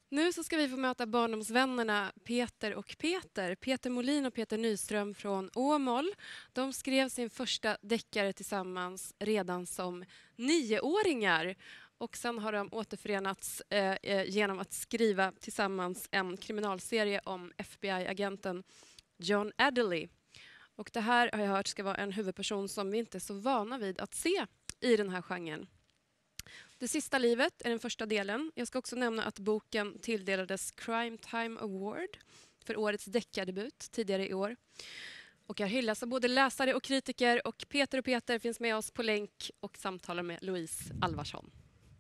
Nu så ska vi få möta barndomsvännerna Peter och Peter. Peter Molin och Peter Nyström från Åmål. De skrev sin första deckare tillsammans redan som 9-åringar. Och sen har de återförenats genom att skriva tillsammans en kriminalserie om FBI-agenten John Adderley. Och det här har jag hört ska vara en huvudperson som vi inte är så vana vid att se i den här genren. Det sista livet är den första delen. Jag ska också nämna att boken tilldelades Crime Time Award för årets deckardebut tidigare i år. Och jag hyllas av både läsare och kritiker, och Peter finns med oss på länk och samtalar med Louise Alvarsson.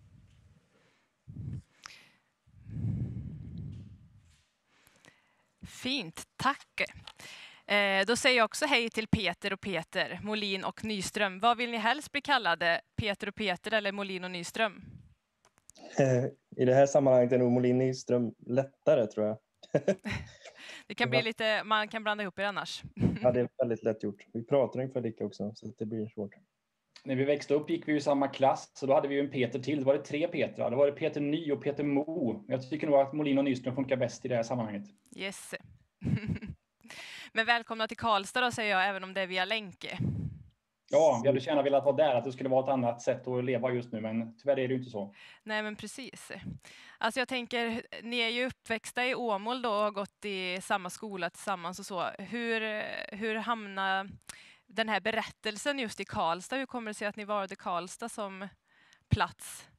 Fint, tack. Då säger jag också hej till Peter och Peter, Molin och Nyström. Vad vill ni helst bli kallade? Peter och Peter eller Molin och Nyström? I det här sammanhanget är nog Molin Nyström lättare, tror jag. Det kan bli lite, man kan blanda ihop er annars. Ja, det är väldigt lätt gjort. Vi pratar ungefär lika också, så det blir svårt. När vi växte upp gick vi i samma klass, så då hade vi ju en Peter till. Det var det 3 Petrar. Det var det Peter Ny och Peter Mo. Jag tycker nog att Molin och Nyström funkar bäst i det här sammanhanget. Yes. Men välkomna till Karlstad då, säger jag, även om det är via länk. Ja, vi hade gärna velat vara där, att det skulle vara ett annat sätt att leva just nu, men tyvärr är det ju inte så. Nej, men precis. Alltså jag tänker, ni är ju uppväxta i Åmål då och har gått i samma skola tillsammans och så. Hur hamnar den här berättelsen just i Karlstad? Hur kommer det sig att ni valde Karlstad som plats?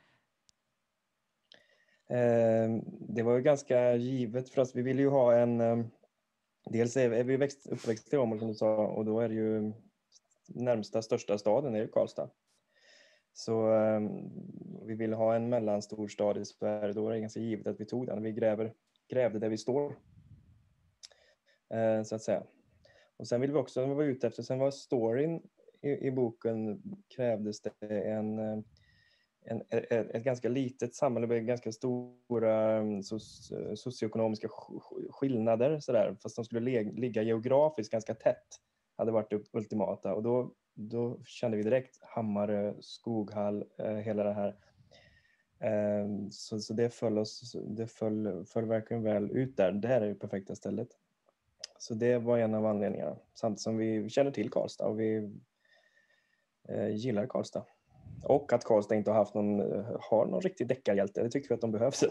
Det var ju ganska givet för oss. Vi ville ju ha en... Dels är vi uppväxt i Åmål, som du sa, och då är det ju närmsta största staden är ju Karlstad. Så vi ville ha en mellanstor stad i Sverige. Då var det ganska givet att vi tog den. Vi grävde där vi står, så att säga. Och sen ville vi också, när vi var ute efter, sen var storyn i boken, krävdes det ett ganska litet samhälle med ganska stora socioekonomiska skillnader, så där, fast de skulle ligga geografiskt ganska tätt, hade varit det ultimata. Och då kände vi direkt Hammarö, Skoghall, hela det här. Så det föll verkligen väl ut där. Det här är det perfekta stället. Så det var en av anledningarna. Samtidigt som vi känner till Karlstad och vi gillar Karlstad. Och att Karlstad inte har någon riktig deckarhjälte. Det tycker vi att de behövs.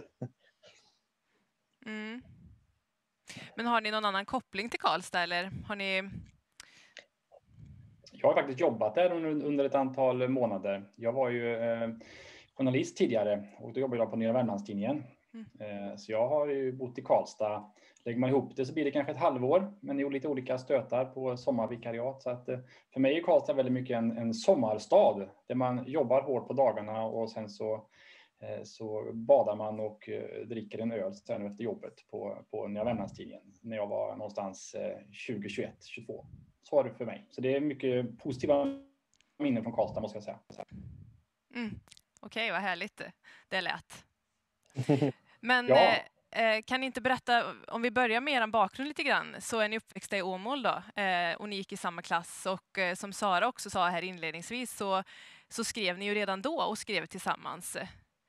Mm. Men har ni någon annan koppling till Karlstad, eller har ni... Jag har faktiskt jobbat där under ett antal månader. Jag var ju journalist tidigare och då jobbade jag på Nya Värmlandstidningen. Så jag har ju bott i Karlstad. Lägger man ihop det så blir det kanske ett halvår, men i lite olika stötar på sommarvikariat. Så att för mig är Karlstad väldigt mycket en sommarstad där man jobbar hårt på dagarna och sen så badar man och dricker en öl sen efter jobbet på Nya Värmlandstidningen när jag var någonstans 2021, 22. Så var det för mig. Så det är mycket positiva minnen från Karlstad, måste jag säga. Okej, vad härligt det lät. Men ja. Kan ni inte berätta, om vi börjar med er bakgrund lite grann, så är ni uppväxta i Åmål då, och ni gick i samma klass, och som Sara också sa här inledningsvis så skrev ni ju redan då och skrev tillsammans.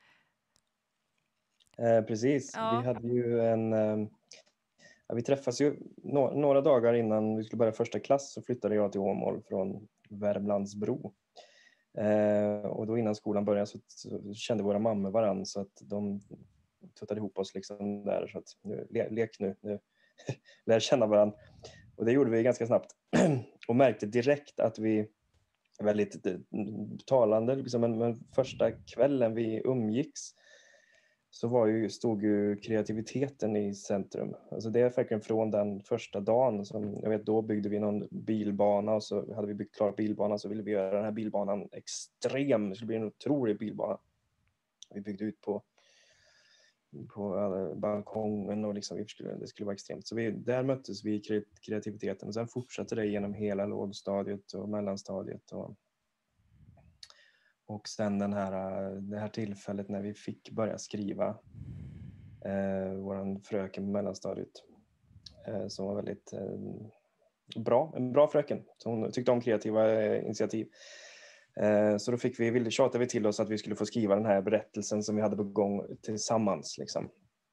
Precis, ja. Vi hade ju vi träffades ju några dagar innan vi skulle börja första klass, så flyttade jag till Åmål från Värmlandsbro. Och då innan skolan började så kände våra mammor varann, så att de tuttade ihop oss liksom där, så att lek nu lär känna varann. Och det gjorde vi ganska snabbt och märkte direkt att vi väldigt talande liksom, men första kvällen vi umgicks så stod ju kreativiteten i centrum. Alltså det är verkligen från den första dagen som, jag vet, då byggde vi någon bilbana, och så hade vi byggt klart bilbanan, så ville vi göra den här bilbanan extrem. Det skulle bli en otrolig bilbana. Vi byggde ut på balkongen och liksom, det skulle vara extremt. Så där möttes vi i kreativiteten, och sen fortsatte det genom hela lågstadiet och mellanstadiet och sen det här tillfället när vi fick börja skriva, våran fröken på mellanstadiet, som var väldigt en bra fröken, så hon tyckte om kreativa initiativ. Så då tjatade vi till oss att vi skulle få skriva den här berättelsen som vi hade på gång tillsammans liksom.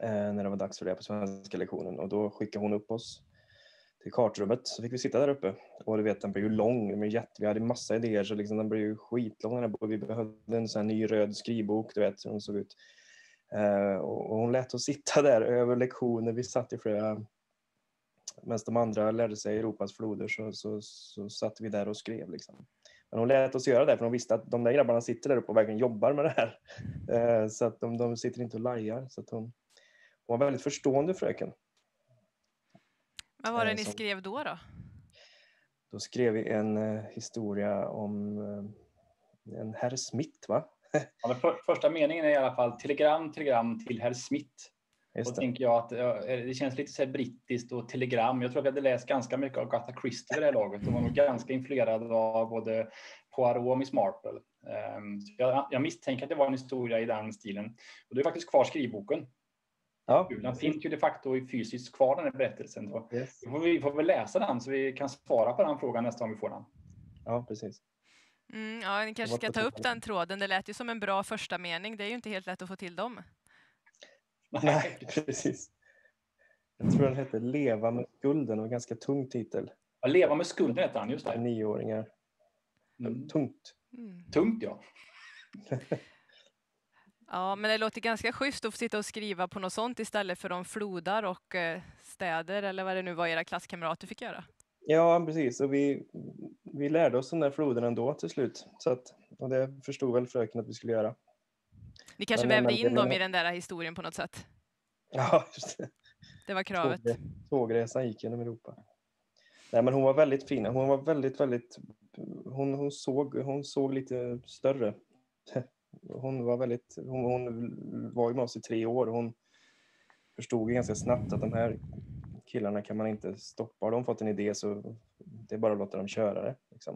när det var dags för det på svenska lektionen. Och då skickade hon upp oss till kartrummet, så fick vi sitta där uppe. Och du vet, den blev ju lång, den blev vi hade massa idéer, så liksom den blev ju skitlång. Vi behövde en sån här ny röd skrivbok, du vet hur den såg ut. Och hon lät oss sitta där över lektioner. Vi satt i flera, medan de andra lärde sig Europas floder, så satt vi där och skrev liksom. Men hon lät oss göra det, för hon visste att de där grabbarna sitter där uppe och verkligen jobbar med det här. Så att de sitter inte och lajar. Så att hon var väldigt förstående, fröken. Vad var det ni skrev då? Då skrev vi en historia om en herr Smith, va? Ja, första meningen är i alla fall telegram till herr Smith. Då tänker jag att det känns lite så här brittiskt och telegram. Jag tror att vi hade läst ganska mycket av Agatha Christie i det här laget. De var nog ganska influerade av både Poirot och Miss Marple. Så jag misstänker att det var en historia i den stilen. Och det är faktiskt kvar skrivboken. Ja. Den finns ju de facto fysiskt kvar, den här berättelsen. Då. Yes. Vi får väl läsa den så vi kan svara på den frågan nästa gång vi får den. Ja, precis. Ja, ni kanske ska ta upp den tråden. Det lät ju som en bra första mening. Det är ju inte helt lätt att få till dem. Nej, precis. Jag tror den hette Leva med skulden, och en ganska tung titel. Ja, Leva med skulden heter han, just det. 9-åringar. Tungt. Tungt, ja. Ja, men det låter ganska schysst att få sitta och skriva på något sånt istället för de flodar och städer eller vad det nu var era klasskamrater fick göra. Ja, precis. Och vi lärde oss den där floden ändå till slut. Så att, och det förstod väl fröken att vi skulle göra. Ni kanske vävde in dem i den där historien på något sätt. Ja, just det. Det var kravet. Tågresan gick genom Europa. Nej, men hon var väldigt fin. Hon var väldigt... Hon såg lite större. Hon var ju med oss i 3 år. Hon förstod ganska snabbt att de här killarna kan man inte stoppa. Har de fått en idé så det är bara att låta dem köra det. Liksom.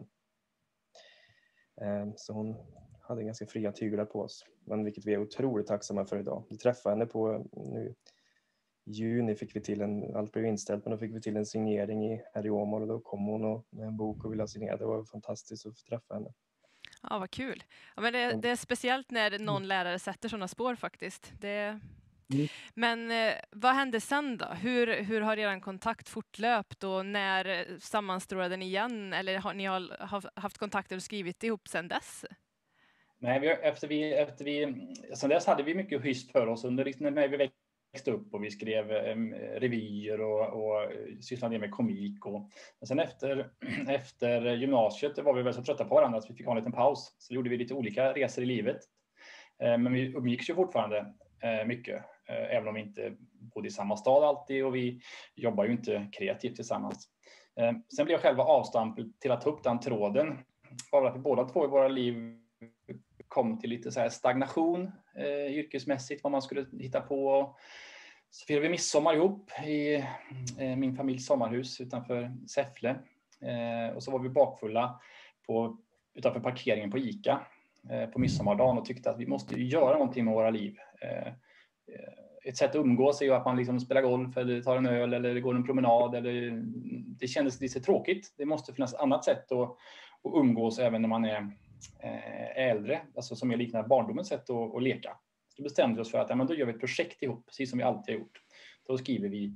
Så hon hade ganska fria tyglar på oss. Men vilket vi är otroligt tacksamma för idag. Vi träffade henne på nu, i juni fick vi till allt blev inställt, men då fick vi till en signering här i Åmål, och då kom hon med en bok och ville signera. Det var fantastiskt att få träffa henne. Ja, vad kul. Ja, men det är speciellt när någon lärare sätter sådana spår faktiskt. Men vad hände sen då? Hur har er kontakt fortlöpt och när sammanstrålade ni igen? Eller har ni haft kontakter och skrivit ihop sedan dess? Nej, sen dess hade vi mycket hyst för oss under när vi växte upp, och vi skrev revyer och sysslade med komik. Men sen efter gymnasiet var vi väl så trötta på varandra att vi fick ha en liten paus. Så gjorde vi lite olika resor i livet. Men vi umgicks ju fortfarande mycket, även om vi inte bodde i samma stad alltid, och vi jobbar ju inte kreativt tillsammans. Sen blev själva avstamp till att ta upp den tråden av att vi båda två i våra liv kom till lite så här stagnation yrkesmässigt, vad man skulle hitta på. Så firade vi midsommar ihop i min familjs sommarhus utanför Säffle. Och så var vi bakfulla utanför parkeringen på ICA på midsommardagen och tyckte att vi måste göra någonting med våra liv. Ett sätt att umgås är ju att man liksom spelar golf eller tar en öl eller går en promenad. Det kändes lite tråkigt. Det måste finnas ett annat sätt att umgås även när man är äldre, alltså som är liknande barndomens sätt att leka. Så då bestämde vi oss för att då gör vi ett projekt ihop, precis som vi alltid har gjort. Då skriver vi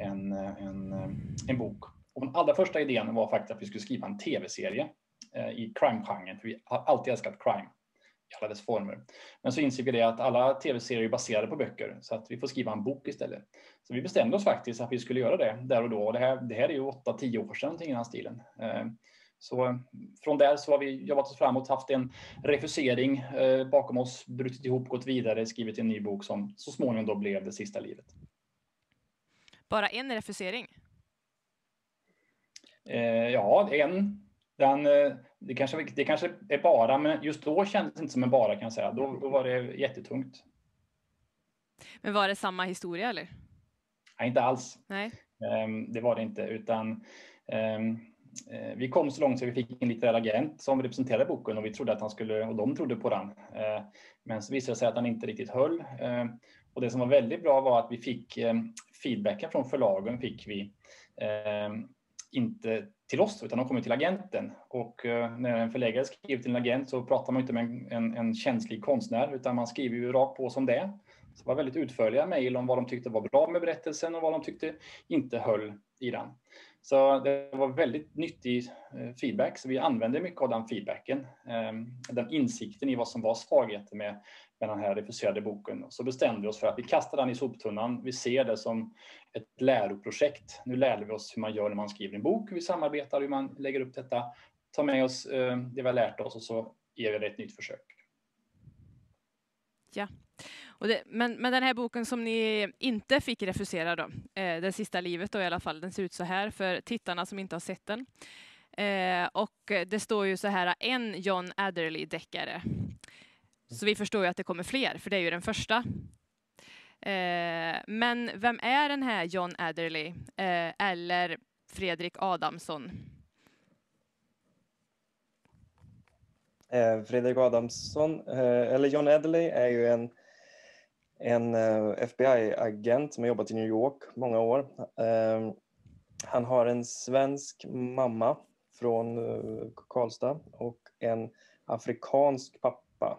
en bok. Och den allra första idén var faktiskt att vi skulle skriva en tv-serie i crime-genren, för vi har alltid älskat crime i alla dess former. Men så inser vi det att alla tv-serier är baserade på böcker, så att vi får skriva en bok istället. Så vi bestämde oss faktiskt att vi skulle göra det där och då. Och det här är ju 8-10 år sedan, i den här stilen. Så från där så har vi jobbat oss framåt, haft en refusering bakom oss, brutit ihop, gått vidare, skrivit en ny bok som så småningom då blev Det sista livet. Bara en refusering? Ja, det kanske är bara, men just då kändes det inte som en bara, kan jag säga. Då var det jättetungt. Men var det samma historia eller? Nej, inte alls. Nej. Det var det inte, utan vi kom så långt så vi fick en litterär agent som representerade boken, och vi trodde att han skulle, och de trodde på den. Men så visade det sig att han inte riktigt höll. Och det som var väldigt bra var att vi fick feedbacken från förlagen, fick vi inte till oss, utan de kom till agenten. Och när en förläggare skriver till en agent så pratar man inte med en känslig konstnär, utan man skriver ju rakt på som det. Så det var väldigt utförliga mejl om vad de tyckte var bra med berättelsen och vad de tyckte inte höll i den. Så det var väldigt nyttig feedback, så vi använde mycket av den feedbacken. Den insikten i vad som var svagheter med den här refuserade boken. Så bestämde vi oss för att vi kastar den i soptunnan. Vi ser det som ett läroprojekt. Nu lärde vi oss hur man gör när man skriver en bok, hur vi samarbetar, hur man lägger upp detta. Ta med oss det vi har lärt oss och så ger vi det ett nytt försök. Ja. Men den här boken som ni inte fick refusera då, Det sista livet då i alla fall, den ser ut så här för tittarna som inte har sett den. Och det står ju så här, en John Adderley-deckare. Så vi förstår ju att det kommer fler, för det är ju den första. Men vem är den här John Adderley eller Fredrik Adamsson? Fredrik Adamsson, eller John Adderley, är ju en FBI-agent som har jobbat i New York många år. Han har en svensk mamma från Karlstad och en afrikansk pappa.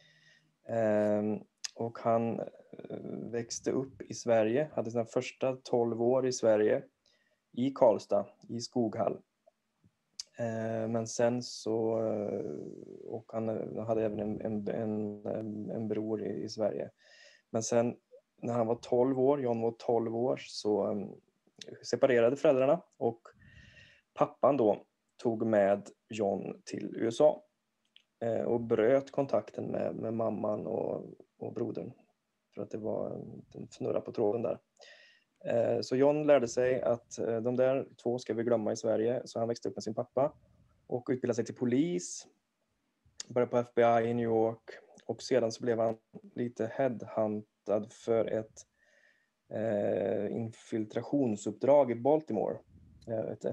Och han växte upp i Sverige, hade sina första 12 år i Sverige, i Karlstad, i Skoghall. Men sen så, och han hade även en bror i Sverige. Men sen när han var 12 år, John var 12 år, så separerade föräldrarna och pappan då tog med John till USA och bröt kontakten med mamman och brodern för att det var en fnurra på tråden där. Så John lärde sig att de där två ska vi glömma i Sverige, så han växte upp med sin pappa och utbildade sig till polis, började på FBI i New York och sedan så blev han lite headhuntad för ett infiltrationsuppdrag i Baltimore, ett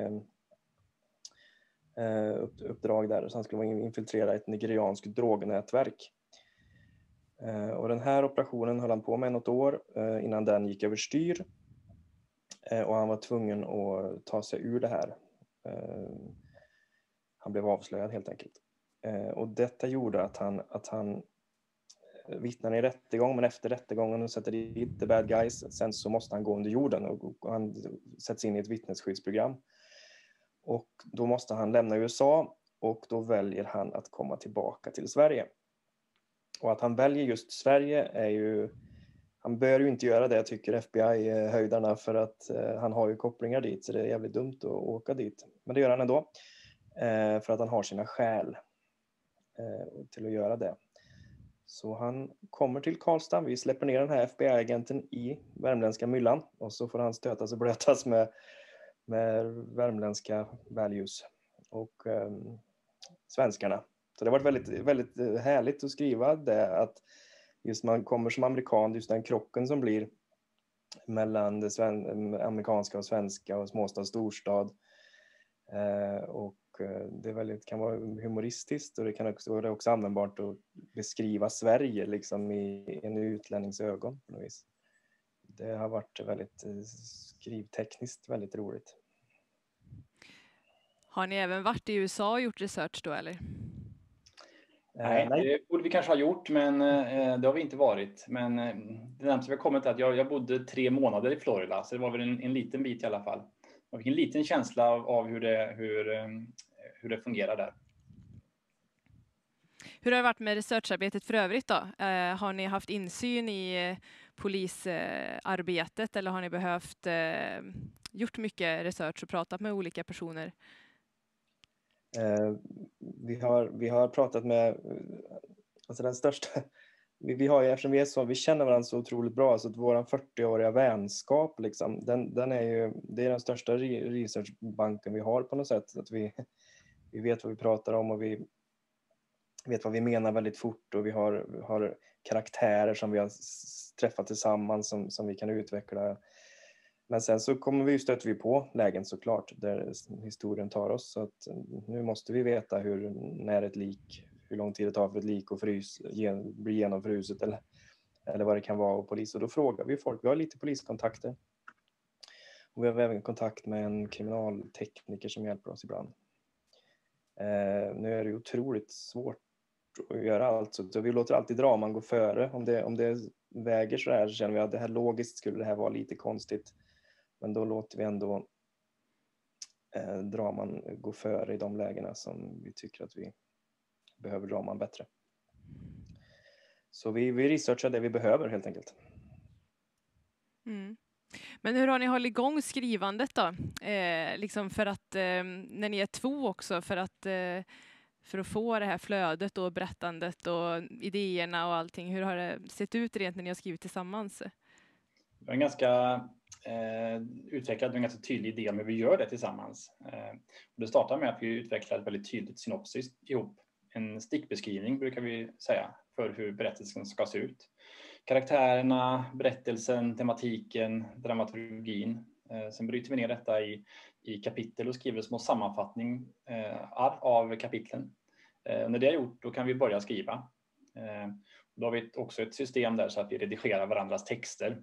FBI-uppdrag där, så han skulle infiltrera ett nigerianskt drognätverk. Och den här operationen höll han på med något år innan den gick överstyr. Och han var tvungen att ta sig ur det här. Han blev avslöjad helt enkelt. Och detta gjorde att han vittnar i rättegång, men efter rättegången och sätter dit the bad guys. Sen så måste han gå under jorden och han sätts in i ett vittnesskyddsprogram. Och då måste han lämna USA och då väljer han att komma tillbaka till Sverige. Och att han väljer just Sverige är ju, han bör ju inte göra det, tycker FBI-höjdarna, för att han har ju kopplingar dit, så det är jävligt dumt att åka dit. Men det gör han ändå, för att han har sina skäl till att göra det. Så han kommer till Karlstad, vi släpper ner den här FBI-agenten i värmländska myllan och så får han stötas och blötas med värmländska values och svenskarna. Så det har varit väldigt, väldigt härligt att skriva det, att just man kommer som amerikan, just den krocken som blir mellan det amerikanska och svenska och småstad och storstad. Och det är väldigt, kan vara humoristiskt och det kan också användbart att beskriva Sverige liksom i en utlännings ögon på något vis. Det har varit väldigt skrivtekniskt väldigt roligt. Har ni även varit i USA och gjort research då eller? Nej, det borde vi kanske ha gjort, men det har vi inte varit. Men det närmaste vi har kommit är att jag bodde 3 månader i Florida, så det var väl en liten bit i alla fall. Jag fick en liten känsla av hur det fungerar där. Hur har det varit med researcharbetet för övrigt då? Har ni haft insyn i polisarbetet eller har ni behövt gjort mycket research och pratat med olika personer? Vi har pratat med, alltså den största, vi har ju, eftersom vi känner varandra så otroligt bra, så att våran 40-åriga vänskap liksom, den är ju, det är den största researchbanken vi har på något sätt, att vi vet vad vi pratar om och vi vet vad vi menar väldigt fort och vi har karaktärer som vi har träffat tillsammans som vi kan utveckla. Men sen så stöter vi på lägen såklart där historien tar oss, så att nu måste vi veta hur lång tid det tar för ett lik att bli genomfruset eller vad det kan vara, och polis. Och då frågar vi folk, vi har lite poliskontakter. Och vi har även kontakt med en kriminaltekniker som hjälper oss ibland. Nu är det otroligt svårt att göra allt, så vi låter alltid draman gå före. Om det är väger så här så känner vi att det här logiskt skulle det här vara lite konstigt. Men då låter vi ändå draman gå före i de lägena som vi tycker att vi behöver draman bättre. Så vi researchar det vi behöver helt enkelt. Mm. Men hur har ni hållit igång skrivandet då? Liksom för att, när ni är 2 också, för att få det här flödet och berättandet och idéerna och allting. Hur har det sett ut rent när ni har skrivit tillsammans? Vi har en ganska utvecklad en ganska tydlig idé om hur vi gör det tillsammans. Det startar med att vi utvecklar ett väldigt tydligt synopsis ihop. En stickbeskrivning brukar vi säga för hur berättelsen ska se ut. Karaktärerna, berättelsen, tematiken, dramaturgin. Sen bryter vi ner detta i kapitel och skriver små sammanfattningar av kapitlen. När det är gjort, då kan vi börja skriva. Då har vi också ett system där så att vi redigerar varandras texter.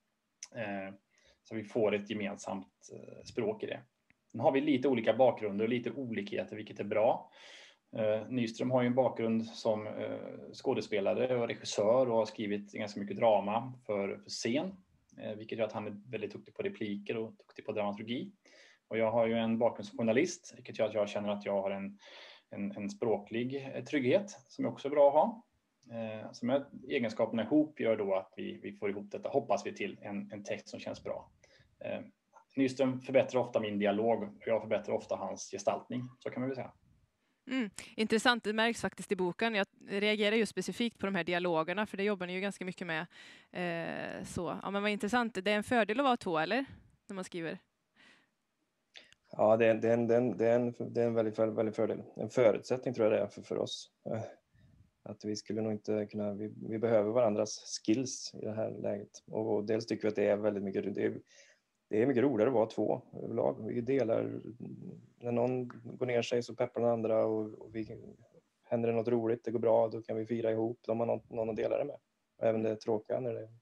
Så vi får ett gemensamt språk i det. Sen har vi lite olika bakgrunder och lite olikheter, vilket är bra. Nyström har ju en bakgrund som skådespelare och regissör och har skrivit ganska mycket drama för scen. Vilket gör att han är väldigt duktig på repliker och duktig på dramaturgi. Och jag har ju en bakgrund som journalist, vilket gör att jag känner att jag har en språklig trygghet som är också bra att ha. Så med egenskaperna ihop gör då att vi får ihop detta, hoppas vi, till en text som känns bra. Nyström förbättrar ofta min dialog och jag förbättrar ofta hans gestaltning, så kan man väl säga. Intressant, det märks faktiskt i boken. Jag reagerar ju specifikt på de här dialogerna, för det jobbar ni ju ganska mycket med. Så. Ja, men vad intressant. Det är en fördel att vara 2, eller? När man skriver. Ja, det är en väldigt fördel. En förutsättning tror jag det är för oss. Att vi skulle nog inte kunna, vi behöver varandras skills i det här läget. Och dels tycker vi att det är väldigt mycket, det är mycket roligare att vara 2 överlag. Vi delar, när någon går ner sig så peppar den andra och händer det något roligt, det går bra, då kan vi fira ihop. De har någon att dela det med. Och även det tråkiga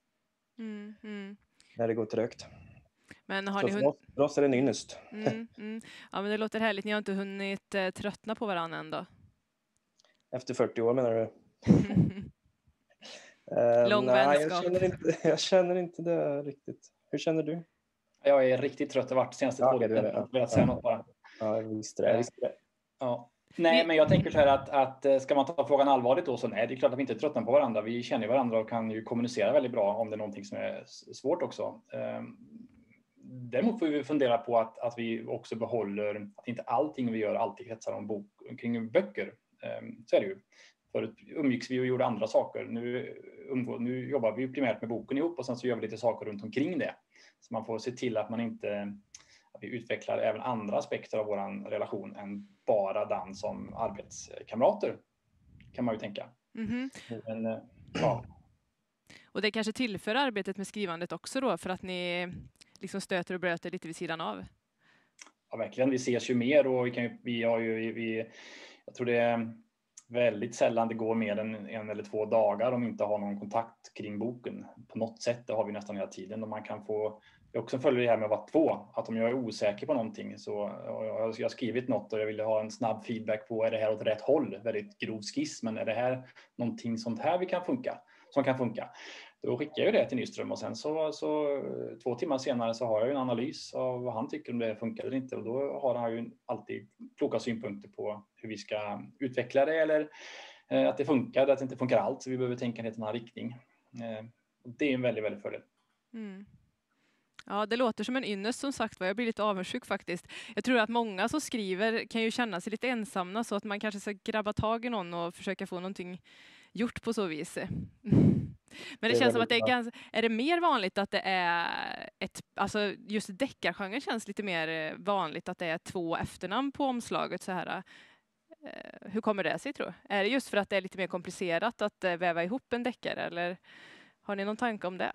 när det går trögt. Men har så för oss är det en ynnest. Ja, men det låter härligt. Ni har inte hunnit tröttna på varandra än då? Efter 40 år menar du? Lång vänskap. Jag känner inte det riktigt. Hur känner du? Jag är riktigt trött. Det har varit de senaste 2 åren. Jag har velat säga något bara. Ja, jag visste det. Ja. Nej, men jag tänker så här att ska man ta frågan allvarligt då, så nej, det är klart att vi inte tröttnar på varandra. Vi känner varandra och kan ju kommunicera väldigt bra om det är någonting som är svårt också. Däremot får vi fundera på att vi också behåller att inte allting vi gör alltid kretsar om kring böcker. Så är det ju. Förut umgicks vi och gjorde andra saker. Nu jobbar vi primärt med boken ihop och sen så gör vi lite saker runt omkring det. Så man får se till att att vi utvecklar även andra aspekter av vår relation än bara den som arbetskamrater, kan man ju tänka. Men, ja. Och det kanske tillför arbetet med skrivandet också då, för att ni liksom stöter och blöter lite vid sidan av? Ja, verkligen. Vi ses ju mer och jag tror det är väldigt sällan det går mer än 1 eller 2 dagar om vi inte har någon kontakt kring boken. På något sätt, det har vi nästan hela tiden. Och man kan få, jag också följer det här med att vara 2, att om jag är osäker på någonting så jag har skrivit något och jag vill ha en snabb feedback på, är det här åt rätt håll? Väldigt grov skiss, men är det här någonting sånt här som kan funka? Då skickar jag det till Nyström och sen så 2 timmar senare så har jag en analys av vad han tycker om det funkar eller inte. Och då har han ju alltid kloka synpunkter på hur vi ska utveckla det eller att det funkar, att det inte funkar allt. Så vi behöver tänka i en annan riktning. Det är en väldigt, väldigt fördel. Ja, det låter som en ynnest som sagt. Jag blir lite avundsjuk faktiskt. Jag tror att många som skriver kan ju känna sig lite ensamma, så att man kanske ska grabba tag i någon och försöka få någonting gjort på så vis. Men det känns som att det är det mer vanligt att det är alltså just deckargenren känns lite mer vanligt att det är 2 efternamn på omslaget så här. Hur kommer det sig, tror jag? Är det just för att det är lite mer komplicerat att väva ihop en deckare, eller har ni någon tanke om det?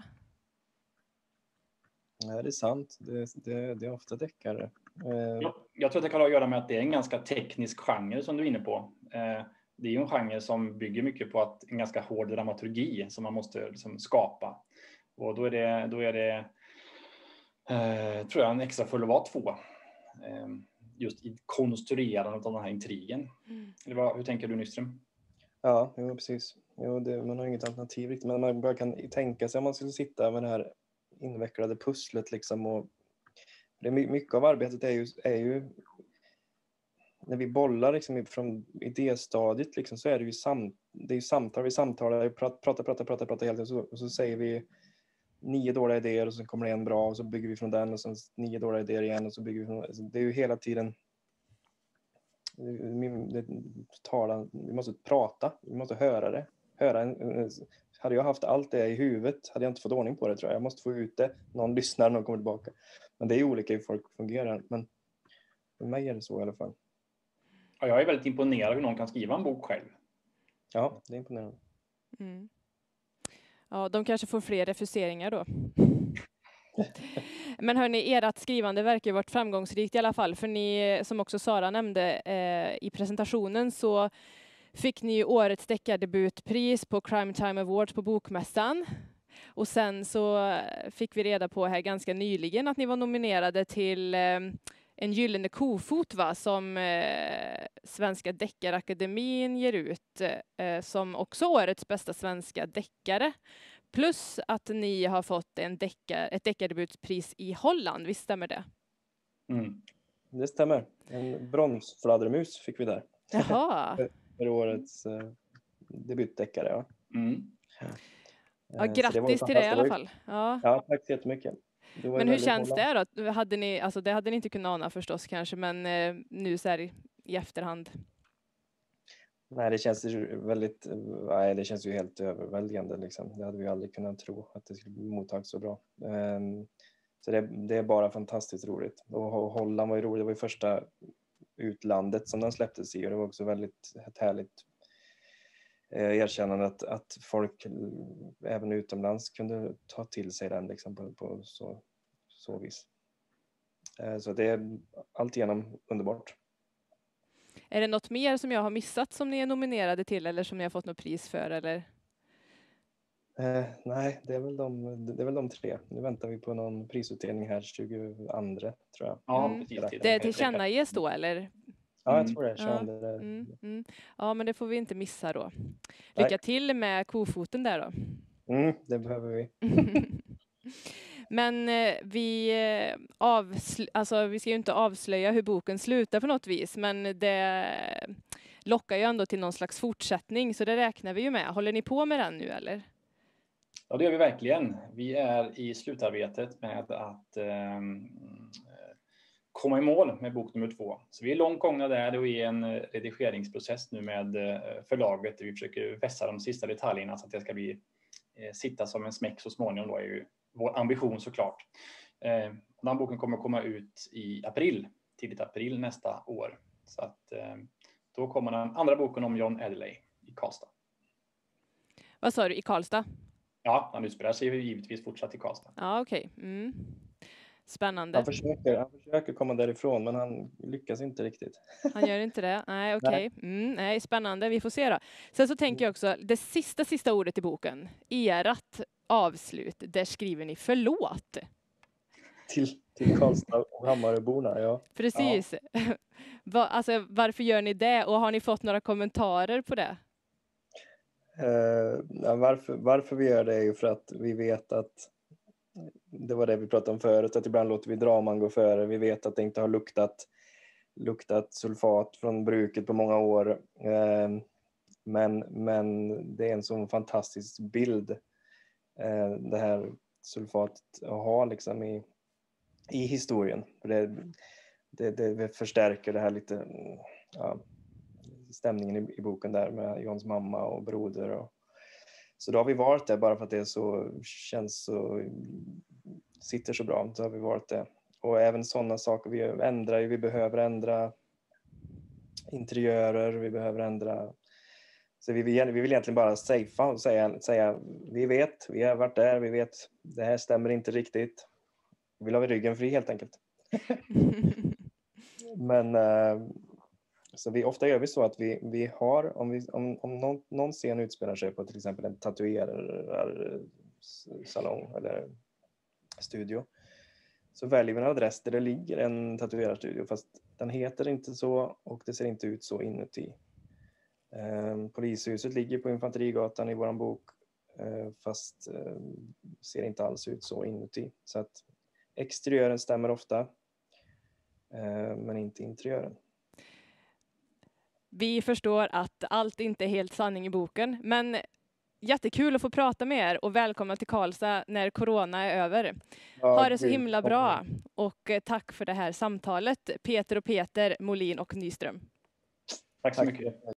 Nej, det är sant. Det är ofta deckare. Jag tror att det kan ha att göra med att det är en ganska teknisk genre som du är inne på. Det är ju en genre som bygger mycket på en ganska hård dramaturgi som man måste liksom skapa. Och då är det tror jag en extra fördel att vara 2. Just i konstruerandet av den här intrigen. Eller hur tänker du, Nyström? Ja, precis. Jo, man har inget alternativ riktigt, men man bara kan tänka sig om man skulle sitta med det här invecklade pusslet liksom, och mycket av arbetet är ju när vi bollar liksom från idéstadiet liksom, så är det ju samtal, vi samtalar, pratar hela tiden, och så säger vi 9 dåliga idéer och så kommer det en bra och så bygger vi från den och sen 9 dåliga idéer igen och så bygger vi från den. Det är ju hela tiden vi måste prata, vi måste höra det. Hade jag haft allt det i huvudet hade jag inte fått ordning på det, tror jag. Jag måste få ut det, någon lyssnar, någon kommer tillbaka. Men det är olika hur folk fungerar, men för mig är det så i alla fall. Ja, jag är väldigt imponerad hur någon kan skriva en bok själv. Ja, det är imponerande. Mm. Ja, de kanske får fler refuseringar då. Men hörni, ert skrivande verkar ju varit framgångsrikt i alla fall. För ni, som också Sara nämnde i presentationen, så fick ni ju årets deckardebutpris på Crime Time Awards på Bokmässan. Och sen så fick vi reda på här ganska nyligen att ni var nominerade till en gyllene kofot, va, som Svenska Deckarakademin ger ut som också årets bästa svenska deckare. Plus att ni har fått ett deckardebutpris i Holland, visst stämmer det? Mm. Det stämmer. En bronsfladdermus fick vi där. Jaha. För årets debutdeckare, ja. Mm. Ja, grattis till det i alla fall. Ja, tack så jättemycket. Men hur känns det då? Det hade ni inte kunnat ana förstås kanske, men nu så här i efterhand. Nej, det känns ju helt överväldigande liksom. Det hade vi aldrig kunnat tro att det skulle bli mottaget så bra. Så det är bara fantastiskt roligt. Och Holland var ju roligt, det var ju första utlandet som den släpptes i, och det var också väldigt ett härligt erkännande att folk även utomlands kunde ta till sig den liksom på så vis. Så det är alltigenom underbart. Är det något mer som jag har missat som ni är nominerade till eller som ni har fått något pris för? Eller? Nej, det är väl de 3. Nu väntar vi på någon prisutdelning här 22, tror jag. Ja, precis. Det tillkännages då, eller? Ja, jag tror det. Ja, men det får vi inte missa då. Lycka till med kofoten där då. Det behöver vi. Men vi ska ju inte avslöja hur boken slutar på något vis, men det lockar ju ändå till någon slags fortsättning, så det räknar vi ju med. Håller ni på med den nu eller? Ja, det gör vi verkligen. Vi är i slutarbetet med att komma i mål med bok nummer 2. Så vi är långt gångna där och i en redigeringsprocess nu med förlaget där vi försöker vässa de sista detaljerna så att det ska bli sitta som en smäck så småningom. Då är ju vår ambition såklart. Den boken kommer att komma ut i tidigt april nästa år. Så att då kommer den andra boken om John Adderley i Karlstad. Vad sa du, i Karlstad? Ja, han utspelar sig givetvis fortsatt i Karlstad. Ja, okej. Spännande. Han försöker komma därifrån, men han lyckas inte riktigt. Han gör inte det? Nej, okej. Nej, spännande. Vi får se då. Sen så tänker jag också, det sista ordet i boken, ert avslut, där skriver ni förlåt. Till Karlstad och Hammaröborna, ja. Precis. Ja. Varför gör ni det? Och har ni fått några kommentarer på det? Varför vi gör det är ju för att vi vet att det var det vi pratade om förut, att ibland låter vi draman gå före. Vi vet att det inte har luktat sulfat från bruket på många år. Men det är en sån fantastisk bild det här sulfatet att ha liksom i historien. Det förstärker det här lite stämningen i boken där med Johns mamma och broder. Så då har vi varit där bara för att det sitter så bra. Så har vi varit det. Och även sådana saker vi behöver ändra interiörer, vi behöver ändra. Så vi vill egentligen bara safea och säga vi har varit där, vi vet det här stämmer inte riktigt. Vi vill ha ryggen fri helt enkelt. Men så ofta gör vi så att vi har, om någon scen utspelar sig på till exempel en tatuerarsalong eller studio, så väljer vi en adress där det ligger en tatuerarstudio, fast den heter inte så och det ser inte ut så inuti. Polishuset ligger på Infanterigatan i våran bok, fast ser inte alls ut så inuti. Så att exteriören stämmer ofta, men inte interiören. Vi förstår att allt inte är helt sanning i boken, men jättekul att få prata med er och välkomna till Karlstad när corona är över. Ha det så himla bra och tack för det här samtalet, Peter Molin och Nyström. Tack så mycket.